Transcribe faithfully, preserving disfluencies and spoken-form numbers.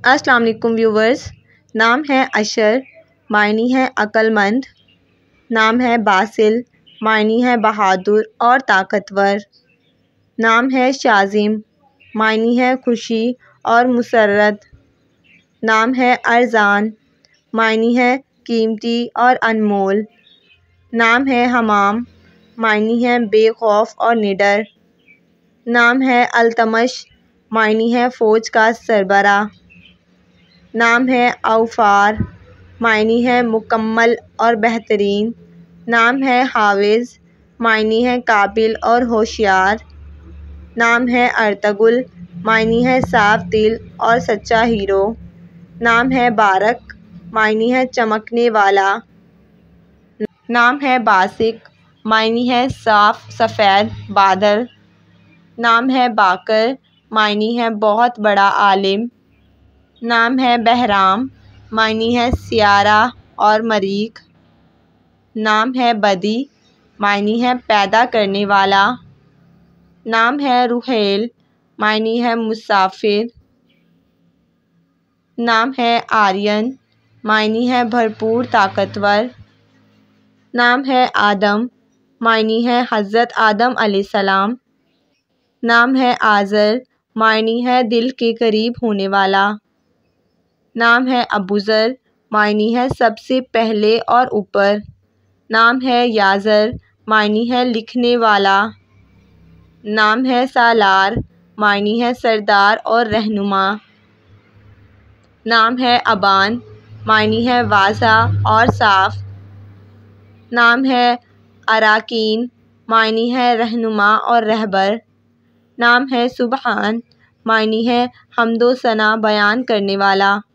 السلام علیکم ویورز، نام ہے اشر، معنی ہے عقل مند۔ نام ہے باسل، معنی ہے بہادر اور طاقتور۔ نام ہے شازم، معنی ہے خوشی اور مسرت۔ نام ہے ارزان، معنی ہے قیمتی اور انمول۔ نام ہے حمام، معنی ہے بے خوف اور نڈر۔ نام ہے التمش، معنی ہے فوج کا سربراہ۔ نام ہے اوفار، معنی ہے مکمل اور بہترین۔ نام ہے حافظ، معنی ہے قابل اور ہوشیار۔ نام ہے ارطغرل، معنی ہے صاف دل اور سچا ہیرو۔ نام ہے بارق، معنی ہے چمکنے والا۔ نام ہے باسق، معنی ہے صاف سفید بادل۔ نام ہے باقر، معنی ہے بہت بڑا عالم۔ نام ہے بہرام، معنی ہے سیارہ اور مریخ۔ نام ہے بدی، معنی ہے پیدا کرنے والا۔ نام ہے رحیل، معنی ہے مسافر۔ نام ہے آرین، معنی ہے بھرپور طاقتور۔ نام ہے آدم، معنی ہے حضرت آدم علیہ السلام۔ نام ہے آذر، معنی ہے دل کے قریب ہونے والا۔ نام ہے ابوذر، معنی ہے سب سے پہلے اور اوپر۔ نام ہے یازر، معنی ہے لکھنے والا۔ نام ہے سالار، معنی ہے سردار اور رہنما۔ نام ہے ابان، معنی ہے واضح اور صاف۔ نام ہے اراکین، معنی ہے رہنما اور رہبر۔ نام ہے سبحان، معنی ہے حمد و ثنا بیان کرنے والا۔